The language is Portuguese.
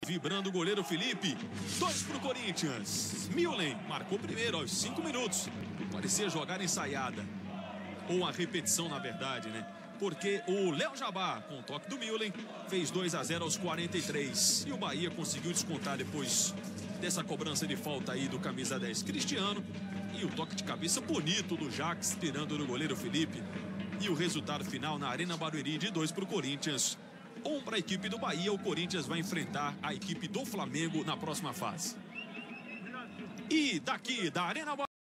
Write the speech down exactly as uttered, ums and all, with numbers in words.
Vibrando o goleiro Felipe. Dois pro Corinthians. Milen marcou primeiro aos cinco minutos. Parecia jogar ensaiada. Ou a repetição, na verdade, né? Porque o Léo Jabá, com o toque do Milen, fez dois a zero aos quarenta e três. E o Bahia conseguiu descontar depois dessa cobrança de falta aí do camisa dez Cristiano. E o toque de cabeça bonito do Jax, tirando no goleiro Felipe. E o resultado final na Arena Barueri de dois para o Corinthians. Um para a equipe do Bahia. O Corinthians vai enfrentar a equipe do Flamengo na próxima fase. E daqui da Arena Barueri.